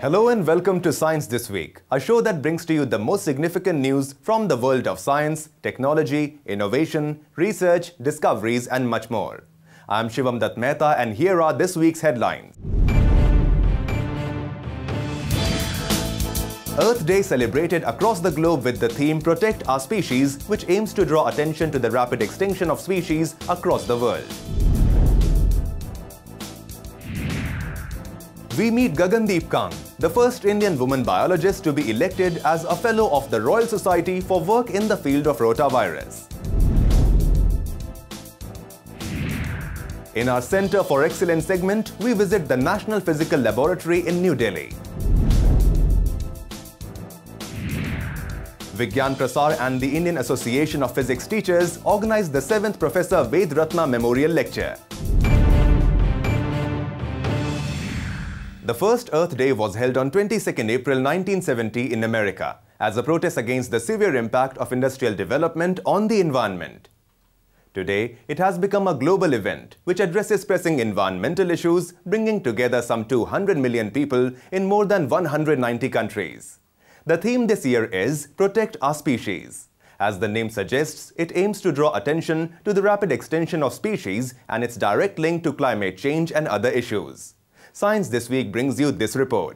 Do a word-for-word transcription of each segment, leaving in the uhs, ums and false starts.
Hello and welcome to Science This Week, a show that brings to you the most significant news from the world of science, technology, innovation, research, discoveries and much more. I'm Shivam Dutt Mehta and here are this week's headlines. Earth Day celebrated across the globe with the theme Protect Our Species, which aims to draw attention to the rapid extinction of species across the world. We meet Gagandeep Kang, the first Indian woman biologist to be elected as a Fellow of the Royal Society for work in the field of rotavirus. In our Centre for Excellence segment, we visit the National Physical Laboratory in New Delhi. Vigyan Prasar and the Indian Association of Physics Teachers organized the seventh Professor Ved Ratna Memorial Lecture. The first Earth Day was held on twenty-second April nineteen seventy in America as a protest against the severe impact of industrial development on the environment. Today, it has become a global event which addresses pressing environmental issues, bringing together some two hundred million people in more than one hundred ninety countries. The theme this year is Protect Our Species. As the name suggests, it aims to draw attention to the rapid extinction of species and its direct link to climate change and other issues. Science This Week brings you this report.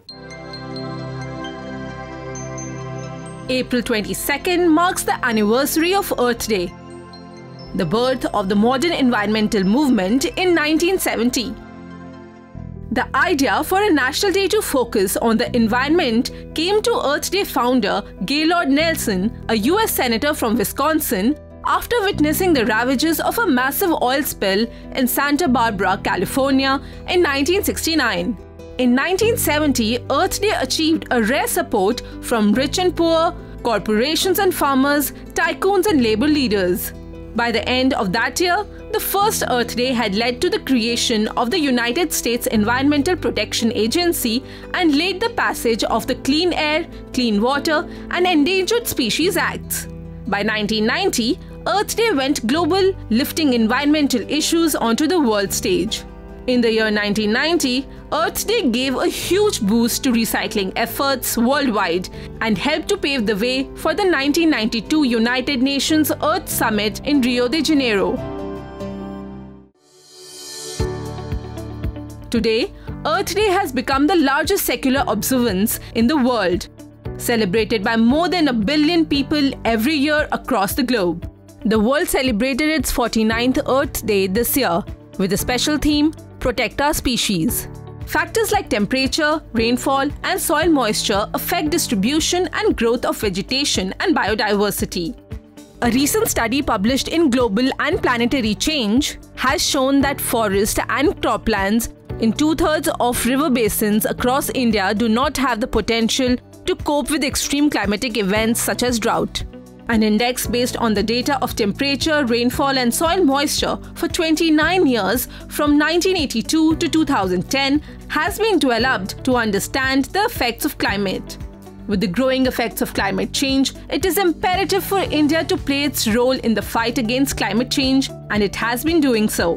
April twenty-second marks the anniversary of Earth Day, the birth of the modern environmental movement in nineteen seventy. The idea for a national day to focus on the environment came to Earth Day founder Gaylord Nelson, a U S senator from Wisconsin, after witnessing the ravages of a massive oil spill in Santa Barbara, California in nineteen sixty-nine. In nineteen seventy, Earth Day achieved a rare support from rich and poor, corporations and farmers, tycoons and labor leaders. By the end of that year, the first Earth Day had led to the creation of the United States Environmental Protection Agency and laid the passage of the Clean Air, Clean Water and Endangered Species Acts. By nineteen ninety, Earth Day went global, lifting environmental issues onto the world stage. In the year nineteen ninety, Earth Day gave a huge boost to recycling efforts worldwide and helped to pave the way for the nineteen ninety-two United Nations Earth Summit in Rio de Janeiro. Today, Earth Day has become the largest secular observance in the world, celebrated by more than a billion people every year across the globe. The world celebrated its forty-ninth Earth Day this year with a special theme, Protect Our Species. Factors like temperature, rainfall and soil moisture affect distribution and growth of vegetation and biodiversity. A recent study published in Global and Planetary Change has shown that forest and croplands in two-thirds of river basins across India do not have the potential to cope with extreme climatic events such as drought. An index based on the data of temperature, rainfall and soil moisture for twenty-nine years from nineteen eighty-two to two thousand ten has been developed to understand the effects of climate. With the growing effects of climate change, it is imperative for India to play its role in the fight against climate change, and it has been doing so.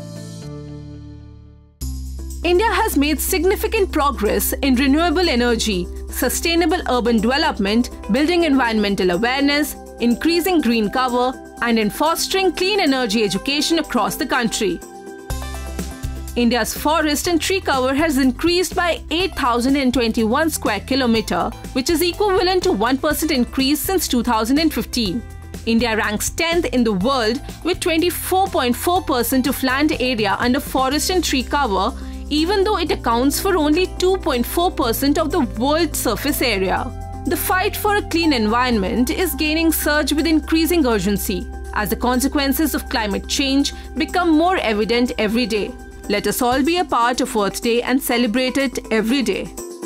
India has made significant progress in renewable energy, sustainable urban development, building environmental awareness, increasing green cover, and in fostering clean energy education across the country. India's forest and tree cover has increased by eight thousand twenty-one square kilometer, which is equivalent to one percent increase since two thousand fifteen. India ranks tenth in the world with twenty-four point four percent of land area under forest and tree cover, even though it accounts for only two point four percent of the world's surface area. The fight for a clean environment is gaining surge with increasing urgency as the consequences of climate change become more evident every day. Let us all be a part of Earth Day and celebrate it every day.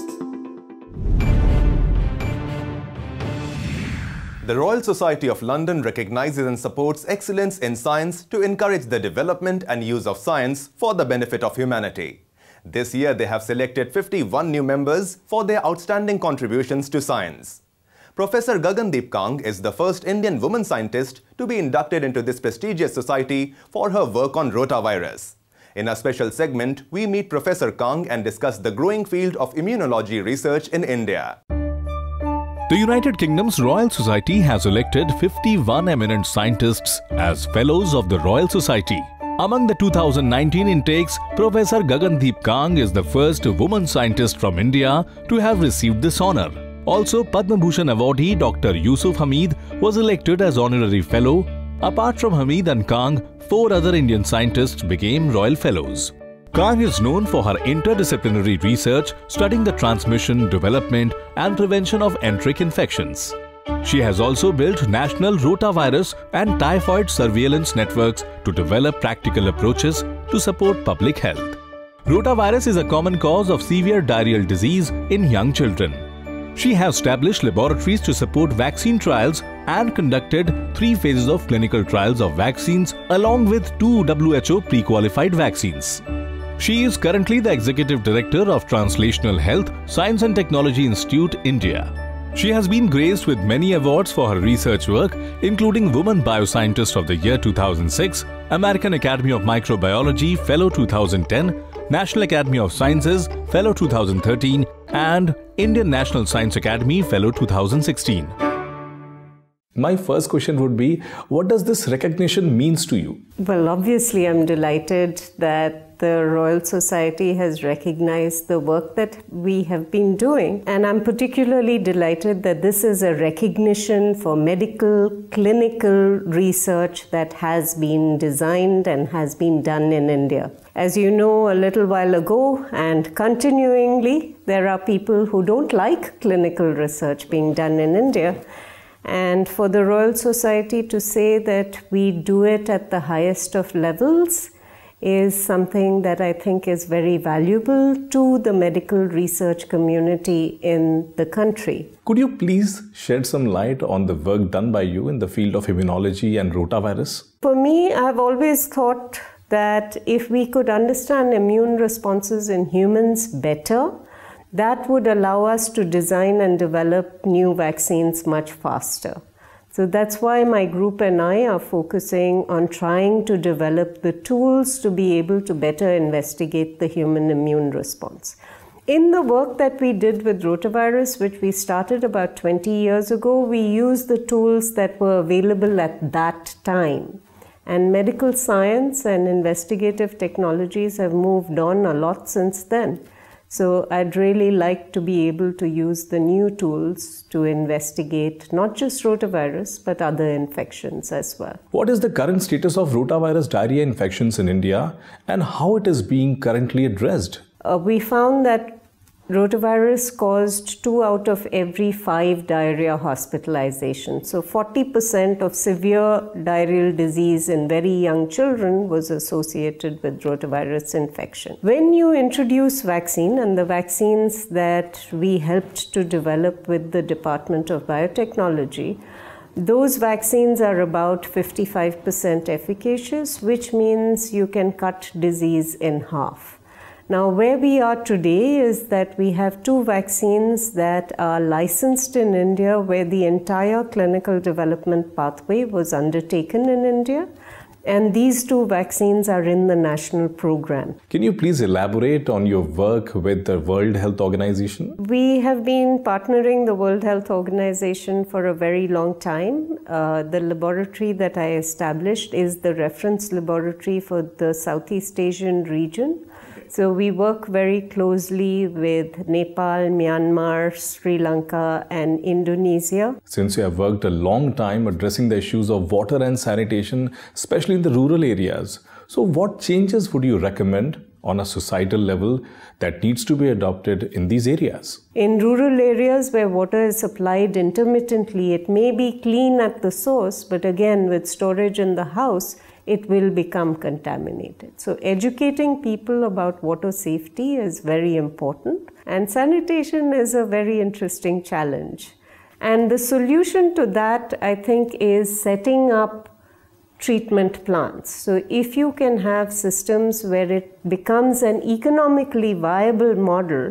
The Royal Society of London recognizes and supports excellence in science to encourage the development and use of science for the benefit of humanity. This year, they have selected fifty-one new members for their outstanding contributions to science. Professor Gagandeep Kang is the first Indian woman scientist to be inducted into this prestigious society for her work on rotavirus. In a special segment, we meet Professor Kang and discuss the growing field of immunology research in India. The United Kingdom's Royal Society has elected fifty-one eminent scientists as Fellows of the Royal Society. Among the two thousand nineteen intakes, Professor Gagandeep Kang is the first woman scientist from India to have received this honour. Also, Padma Bhushan awardee Doctor Yusuf Hamid was elected as Honorary Fellow. Apart from Hamid and Kang, four other Indian scientists became Royal Fellows. Kang is known for her interdisciplinary research studying the transmission, development and prevention of enteric infections. She has also built national rotavirus and typhoid surveillance networks to develop practical approaches to support public health. Rotavirus is a common cause of severe diarrheal disease in young children. She has established laboratories to support vaccine trials and conducted three phases of clinical trials of vaccines along with two W H O pre-qualified vaccines. She is currently the Executive Director of Translational Health, Science and Technology Institute, India. She has been graced with many awards for her research work, including Woman Bioscientist of the Year two thousand six, American Academy of Microbiology Fellow two thousand ten, National Academy of Sciences Fellow two thousand thirteen and Indian National Science Academy Fellow two thousand sixteen. My first question would be, what does this recognition means to you? Well, obviously I'm delighted that the Royal Society has recognized the work that we have been doing. And I'm particularly delighted that this is a recognition for medical, clinical research that has been designed and has been done in India. As you know, a little while ago and continuingly, there are people who don't like clinical research being done in India. And for the Royal Society to say that we do it at the highest of levels is something that I think is very valuable to the medical research community in the country. Could you please shed some light on the work done by you in the field of immunology and rotavirus? For me, I've always thought that if we could understand immune responses in humans better, that would allow us to design and develop new vaccines much faster. So that's why my group and I are focusing on trying to develop the tools to be able to better investigate the human immune response. In the work that we did with rotavirus, which we started about twenty years ago, we used the tools that were available at that time. And medical science and investigative technologies have moved on a lot since then. So I'd really like to be able to use the new tools to investigate not just rotavirus, but other infections as well. What is the current status of rotavirus diarrhea infections in India and how it is being currently addressed? Uh, we found that rotavirus caused two out of every five diarrhea hospitalizations. So forty percent of severe diarrheal disease in very young children was associated with rotavirus infection. When you introduce vaccine, and the vaccines that we helped to develop with the Department of Biotechnology, those vaccines are about fifty-five percent efficacious, which means you can cut disease in half. Now, where we are today is that we have two vaccines that are licensed in India, where the entire clinical development pathway was undertaken in India. And these two vaccines are in the national program. Can you please elaborate on your work with the World Health Organization? We have been partnering the World Health Organization for a very long time. Uh, the laboratory that I established is the reference laboratory for the Southeast Asian region. So we work very closely with Nepal, Myanmar, Sri Lanka, and Indonesia. Since you have worked a long time addressing the issues of water and sanitation, especially in the rural areas, so what changes would you recommend on a societal level that needs to be adopted in these areas? In rural areas where water is supplied intermittently, it may be clean at the source, but again, with storage in the house, it will become contaminated. So educating people about water safety is very important, and sanitation is a very interesting challenge. And the solution to that, I think, is setting up treatment plants. So if you can have systems where it becomes an economically viable model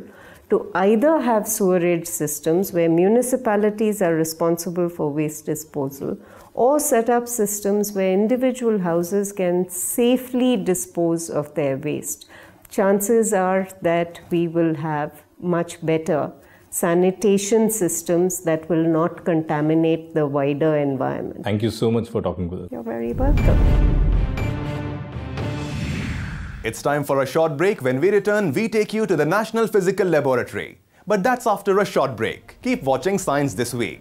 to either have sewerage systems where municipalities are responsible for waste disposal, or set up systems where individual houses can safely dispose of their waste. Chances are that we will have much better sanitation systems that will not contaminate the wider environment. Thank you so much for talking with us. You're very welcome. It's time for a short break. When we return, we take you to the National Physical Laboratory. But that's after a short break. Keep watching Science This Week.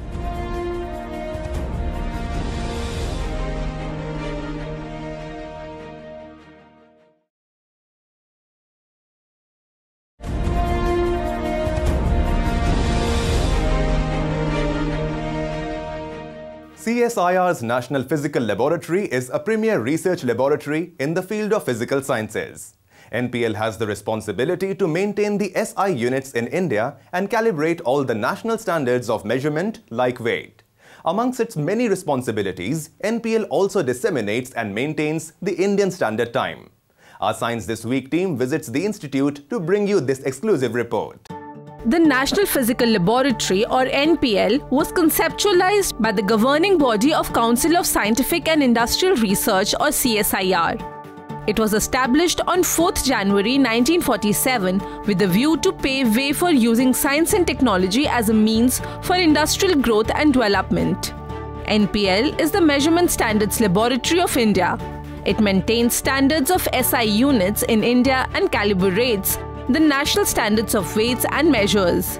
C S I R's National Physical Laboratory is a premier research laboratory in the field of physical sciences. N P L has the responsibility to maintain the S I units in India and calibrate all the national standards of measurement like weight. Amongst its many responsibilities, N P L also disseminates and maintains the Indian Standard Time. Our Science This Week team visits the institute to bring you this exclusive report. The National Physical Laboratory, or N P L, was conceptualized by the governing body of Council of Scientific and Industrial Research, or C S I R. It was established on fourth January nineteen forty-seven with the view to pave way for using science and technology as a means for industrial growth and development. N P L is the Measurement Standards Laboratory of India. It maintains standards of S I units in India and calibrates the national standards of weights and measures.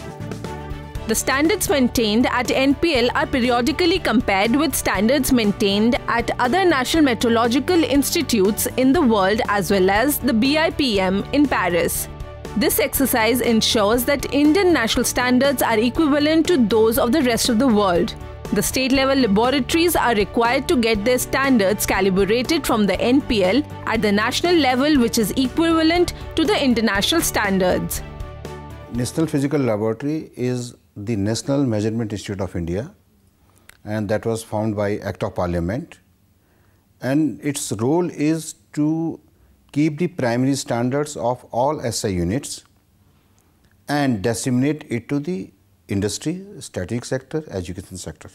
The standards maintained at N P L are periodically compared with standards maintained at other national metrological institutes in the world as well as the B I P M in Paris. This exercise ensures that Indian national standards are equivalent to those of the rest of the world. The state-level laboratories are required to get their standards calibrated from the N P L at the national level, which is equivalent to the international standards. National Physical Laboratory is the National Measurement Institute of India, and that was formed by Act of Parliament. And its role is to keep the primary standards of all S I units and disseminate it to the industry, static sector, education sector.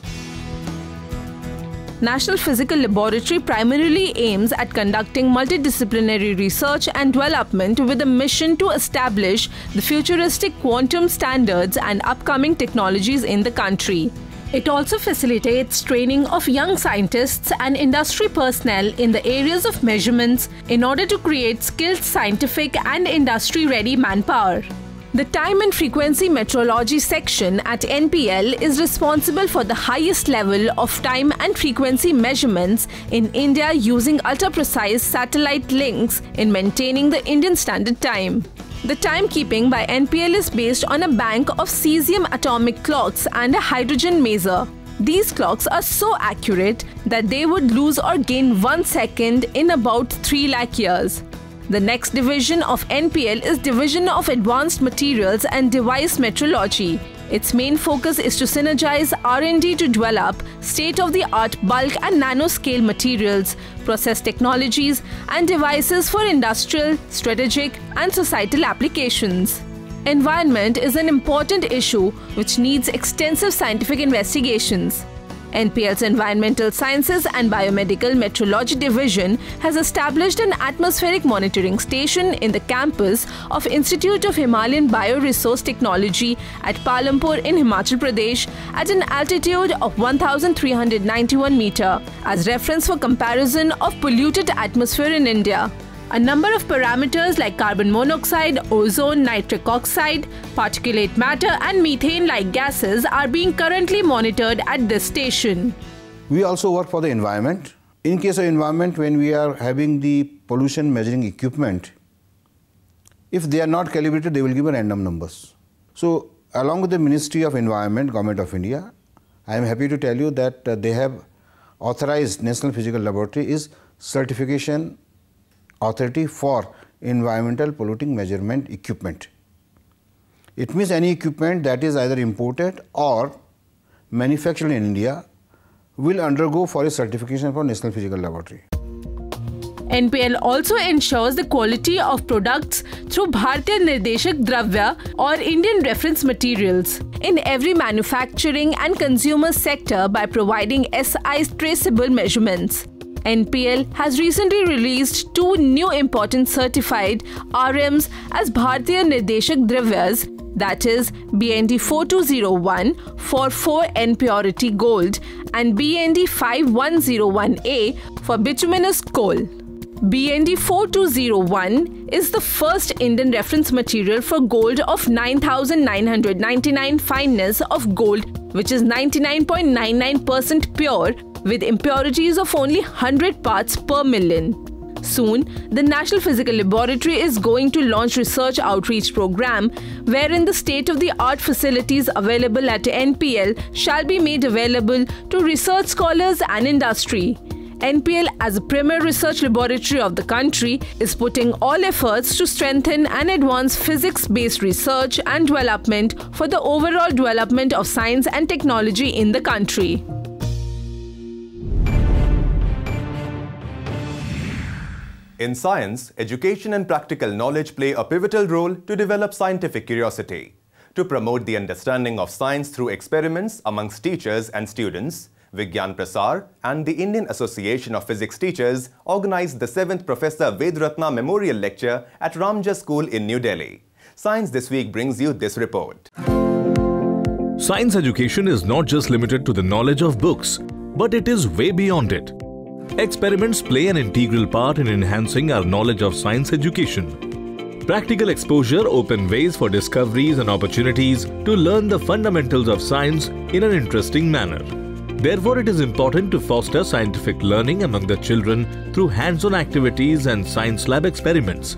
National Physical Laboratory primarily aims at conducting multidisciplinary research and development with a mission to establish the futuristic quantum standards and upcoming technologies in the country. It also facilitates training of young scientists and industry personnel in the areas of measurements in order to create skilled scientific and industry-ready manpower. The Time and Frequency Metrology section at N P L is responsible for the highest level of time and frequency measurements in India using ultra-precise satellite links in maintaining the Indian Standard Time. The timekeeping by N P L is based on a bank of cesium atomic clocks and a hydrogen maser. These clocks are so accurate that they would lose or gain one second in about three lakh years. The next division of N P L is Division of Advanced Materials and Device Metrology. Its main focus is to synergize R and D to develop state-of-the-art bulk and nanoscale materials, process technologies, and devices for industrial, strategic, and societal applications. Environment is an important issue which needs extensive scientific investigations. N P L's Environmental Sciences and Biomedical Metrology Division has established an atmospheric monitoring station in the campus of Institute of Himalayan Bioresource Technology at Palampur in Himachal Pradesh at an altitude of one thousand three hundred ninety-one meters as reference for comparison of polluted atmosphere in India. A number of parameters like carbon monoxide, ozone, nitric oxide, particulate matter and methane-like gases are being currently monitored at this station. We also work for the environment. In case of environment, when we are having the pollution measuring equipment, if they are not calibrated, they will give random numbers. So, along with the Ministry of Environment, Government of India, I am happy to tell you that uh, they have authorized National Physical Laboratory is certification authority for environmental polluting measurement equipment. It means any equipment that is either imported or manufactured in India will undergo for a certification for National Physical Laboratory. N P L also ensures the quality of products through Bharatiya Nirdeshak Dravya or Indian reference materials in every manufacturing and consumer sector by providing S I's traceable measurements. N P L has recently released two new important certified R Ms as Bharatiya Nirdeshak Dravyas, that is B N D four two zero one for four N purity gold and B N D five one zero one A for bituminous coal. B N D four two zero one is the first Indian reference material for gold of nine thousand nine hundred ninety-nine fineness of gold, which is ninety-nine point nine nine percent pure with impurities of only one hundred parts per million. Soon, the National Physical Laboratory is going to launch research outreach program wherein the state-of-the-art facilities available at N P L shall be made available to research scholars and industry. N P L, as a premier research laboratory of the country, is putting all efforts to strengthen and advance physics-based research and development for the overall development of science and technology in the country. In science, education and practical knowledge play a pivotal role to develop scientific curiosity. To promote the understanding of science through experiments amongst teachers and students, Vigyan Prasar and the Indian Association of Physics Teachers organized the seventh Professor Vedratna Memorial Lecture at Ramja School in New Delhi. Science This Week brings you this report. Science education is not just limited to the knowledge of books, but it is way beyond it. Experiments play an integral part in enhancing our knowledge of science education. Practical exposure opens ways for discoveries and opportunities to learn the fundamentals of science in an interesting manner. Therefore, it is important to foster scientific learning among the children through hands-on activities and science lab experiments.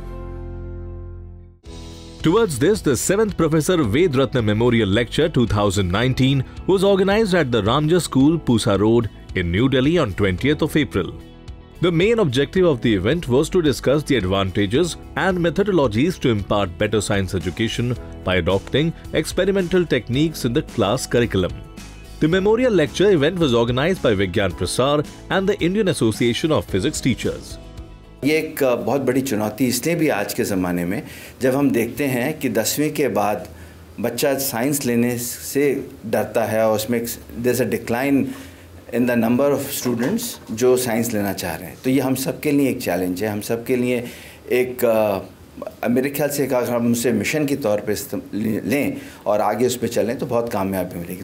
Towards this, the seventh Professor Vedratna Memorial Lecture two thousand nineteen was organized at the Ramja School, Pusa Road in New Delhi on twentieth of April. The main objective of the event was to discuss the advantages and methodologies to impart better science education by adopting experimental techniques in the class curriculum. The memorial lecture event was organized by Vigyan Prasar and the Indian Association of Physics Teachers. ये एक बहुत बड़ी चुनौती इसलिए भी आज के ज़माने में जब हम देखते हैं कि दसवीं के बाद बच्चा साइंस लेने से डरता है और उसमें there is a decline in the number of students जो साइंस लेना चाह रहे हैं. तो ये हम सब के लिए एक चैलेंज है, हम सब के लिए एक मेरे ख्याल से अगर हम उसे मिशन के तौर पे लें और आगे उस पर चलें तो बहुत कामयाबी मिलेगी.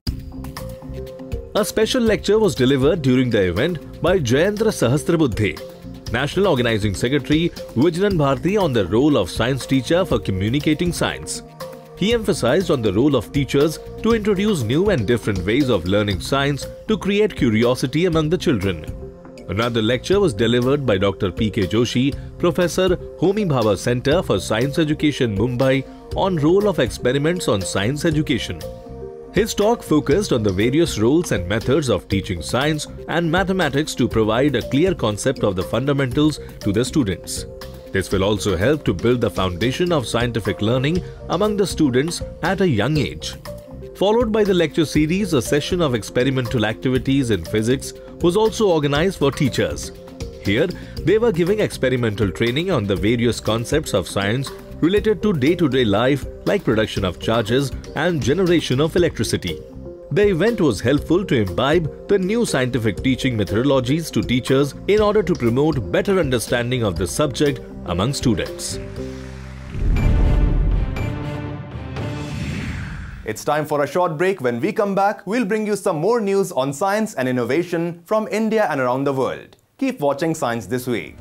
A special lecture was delivered during the event by Jayendra Sahasrabuddhe, National Organizing Secretary, Vijayan Bharati, on the role of science teacher for communicating science. He emphasized on the role of teachers to introduce new and different ways of learning science to create curiosity among the children. Another lecture was delivered by Doctor P K Joshi, Professor, Homi Bhabha Center for Science Education, Mumbai, on role of experiments on science education. His talk focused on the various roles and methods of teaching science and mathematics to provide a clear concept of the fundamentals to the students. This will also help to build the foundation of scientific learning among the students at a young age. Followed by the lecture series, a session of experimental activities in physics was also organized for teachers. Here, they were giving experimental training on the various concepts of science related to day-to-day life like production of charges and generation of electricity. The event was helpful to imbibe the new scientific teaching methodologies to teachers in order to promote better understanding of the subject among students. It's time for a short break. When we come back, we'll bring you some more news on science and innovation from India and around the world. Keep watching Science This Week.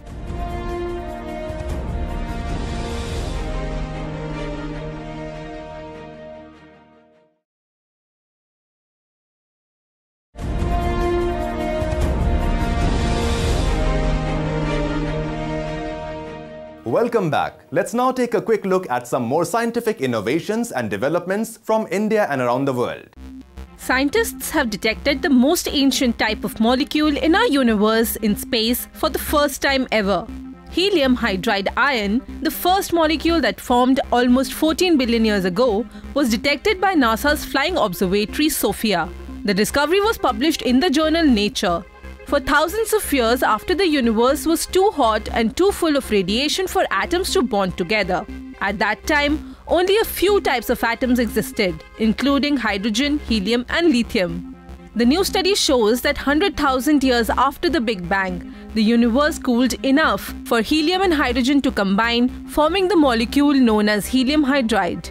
Welcome back. Let's now take a quick look at some more scientific innovations and developments from India and around the world. Scientists have detected the most ancient type of molecule in our universe in space for the first time ever. Helium hydride ion, the first molecule that formed almost fourteen billion years ago, was detected by NASA's flying observatory SOFIA. The discovery was published in the journal Nature. For thousands of years after the universe was too hot and too full of radiation for atoms to bond together. At that time, only a few types of atoms existed, including hydrogen, helium and lithium. The new study shows that one hundred thousand years after the Big Bang, the universe cooled enough for helium and hydrogen to combine, forming the molecule known as helium hydride.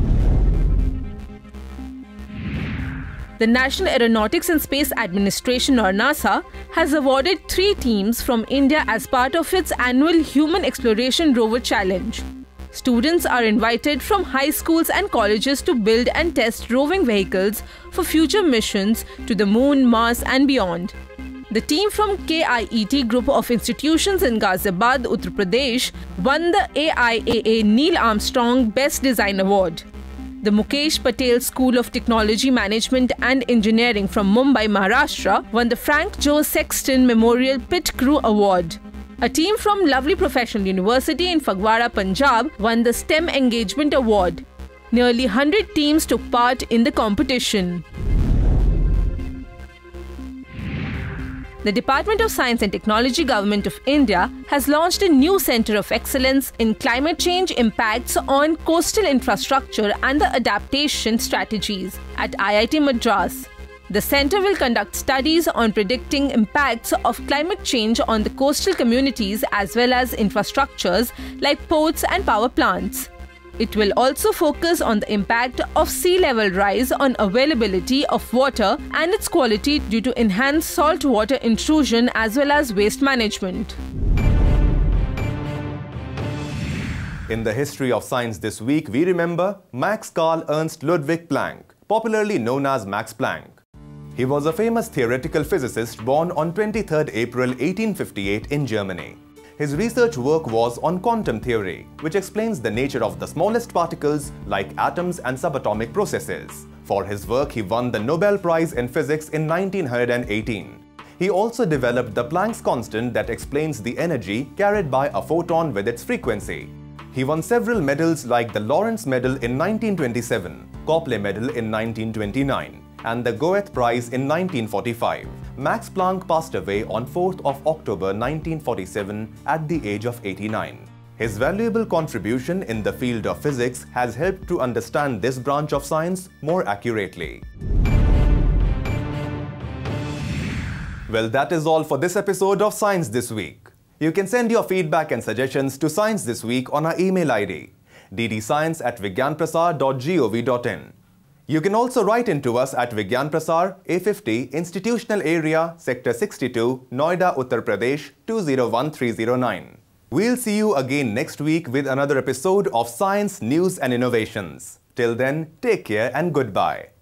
The National Aeronautics and Space Administration, or NASA, has awarded three teams from India as part of its annual Human Exploration Rover Challenge. Students are invited from high schools and colleges to build and test roving vehicles for future missions to the Moon, Mars and beyond. The team from K I E T group of institutions in Ghaziabad, Uttar Pradesh, won the A I A A Neil Armstrong Best Design Award. The Mukesh Patel School of Technology Management and Engineering from Mumbai, Maharashtra, won the Frank Joe Sexton Memorial Pit Crew Award. A team from Lovely Professional University in Fagwara, Punjab, won the STEM Engagement Award. Nearly one hundred teams took part in the competition. The Department of Science and Technology, Government of India, has launched a new Centre of Excellence in Climate Change Impacts on Coastal Infrastructure and the Adaptation Strategies at I I T Madras. The centre will conduct studies on predicting impacts of climate change on the coastal communities as well as infrastructures like ports and power plants. It will also focus on the impact of sea level rise on availability of water and its quality due to enhanced saltwater intrusion as well as waste management. In the history of science this week, we remember Max Carl Ernst Ludwig Planck, popularly known as Max Planck. He was a famous theoretical physicist born on twenty-third April eighteen fifty-eight in Germany. His research work was on quantum theory, which explains the nature of the smallest particles like atoms and subatomic processes. For his work, he won the Nobel Prize in Physics in nineteen eighteen. He also developed the Planck's constant that explains the energy carried by a photon with its frequency. He won several medals like the Lawrence Medal in nineteen twenty-seven, Copley Medal in nineteen twenty-nine, and the Goethe Prize in nineteen forty-five. Max Planck passed away on fourth of October nineteen forty-seven at the age of eighty-nine. His valuable contribution in the field of physics has helped to understand this branch of science more accurately. Well, that is all for this episode of Science This Week. You can send your feedback and suggestions to Science This Week on our email I D, d d science at vigyan prasar dot gov dot in. You can also write into us at Vigyan Prasar, A fifty, Institutional Area, Sector sixty-two, Noida, Uttar Pradesh, two zero one three zero nine. We'll see you again next week with another episode of Science, News and Innovations. Till then, take care and goodbye.